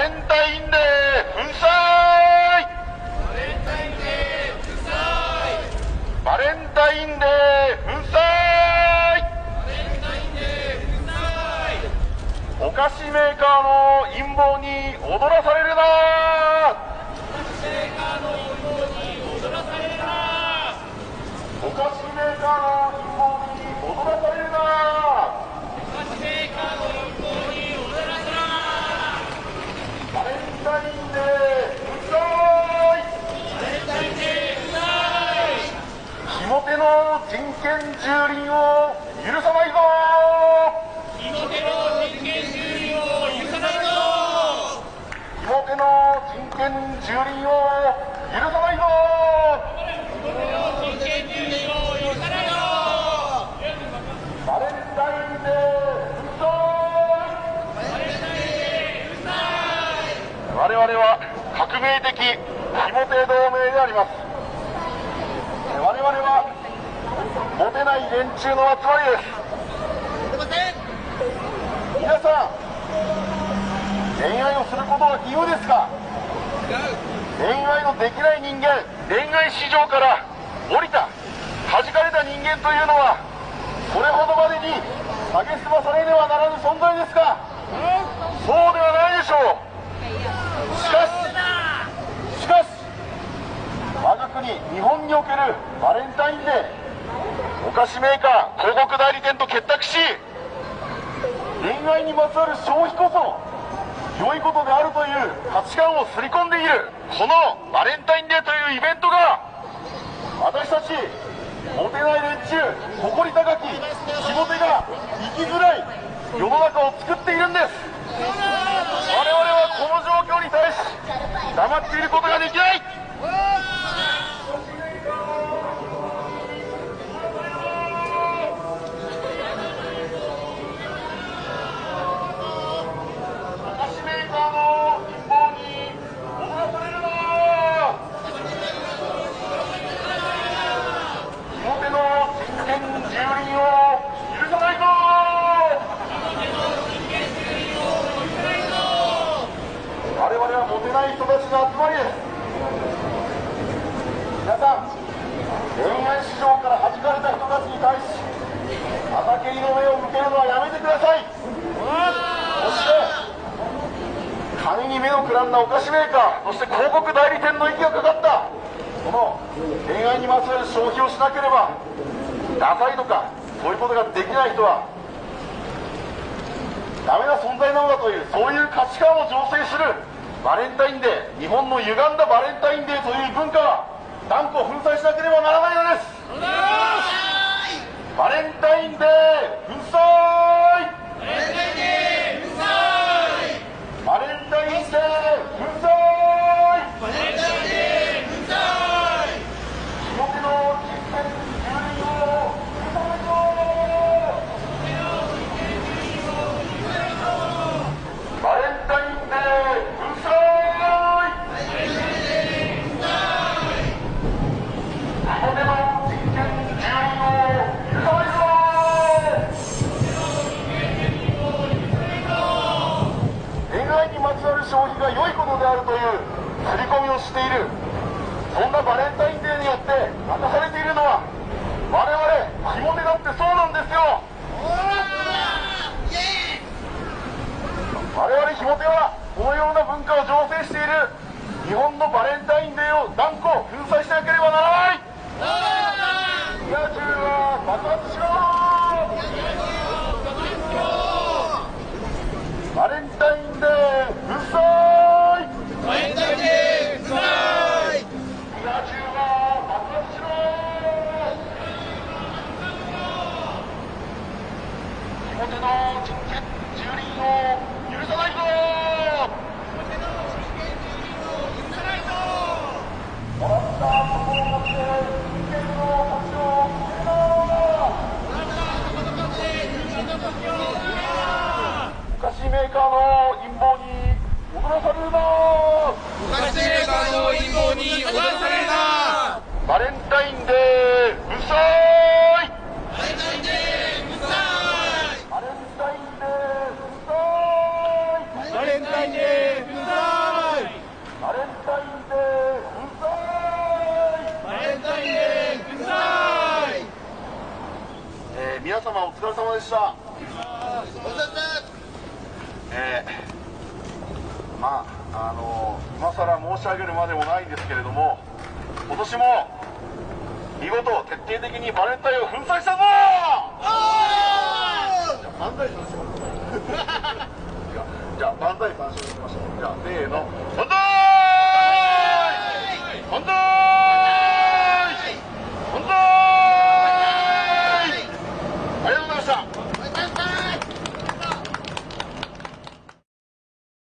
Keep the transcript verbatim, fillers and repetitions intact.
レンタインデー粉砕。バレンタインデー粉砕。お菓子メーカーの陰謀に踊らされるな。お菓子メーカーの陰謀に踊らされるな。バレンタインデー粉砕。ひも手の人権蹂躙を許さないぞ。ひも手の人権蹂躙を許さないぞ。ひも手の人権蹂躙を許さないぞ。バレンタインデー粉砕。我々は革命的ひも手同盟であります。我々はモテない連中の集まりです。皆さん、恋愛をすることは義務ですか？恋愛のできない人間、恋愛市場から降りた、弾かれた人間というのはこれほどまでに蔑まされねばならぬ存在ですか？そうではないでしょう。しかししかし我が国日本におけるバレンタインデー、お菓子メーカー広告代理店と結託し、恋愛にまつわる消費こそ良いことであるという価値観を刷り込んでいるこのバレンタインデーというイベントが、私たちモテない連中、誇り高きひも手が生きづらい世の中を作っているんです。我々はこの状況に対し黙っていることができない。モテない人たちの集まりです。皆さん、恋愛市場から弾かれた人たちに対し畑にの目を向けるのはやめてください。そして金に目のくらんだお菓子メーカー、そして広告代理店の息がかかったこの恋愛にまつわる消費をしなければダサいとかそういうことができない人はダメな存在なのだという、そういう価値観を醸成するバレンタインデー、日本の歪んだバレンタインデーという文化は断固粉砕しなければならないのです。バレンタインデー粉砕。バレンタインデー粉砕。バレンタインデー粉砕。バレンタインデー粉砕。ひも手の人権蹂躙を許さないぞ。バレンタインデー粉砕。消費が良いことであるという刷り込みをしている、そんなバレンタインデーによって明かされているのは、我々ひも手だってそうなんですよ。我々ひも手はこのような文化を醸成している日本のバレンタインデーを断固粉砕しなければならない。ピカチュウは爆発しろ。バレンタインデー粉砕。バレンタインデー粉砕。ピカチュウは爆発しろ。ひも手の人権蹂躙を許さないぞ。もらったところを持って人権の価値を決めろ。お菓子メーカーの陰謀に踊らされるな。お菓子メーカーの陰謀に踊らされるな。バレンタインデー粉砕。バレンタインデー粉砕。バレンタインデー粉砕。バレンタインデー粉砕。 様お疲れ様でした。えー、まああの今更申し上げるまでもないんですけれども、今年も見事徹底的にバレンタインを粉砕したぞ。じゃあ万歳しましょう。じゃあ万歳三唱しましょう。じゃあせーの万歳。